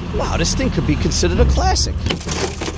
Wow, this thing could be considered a classic.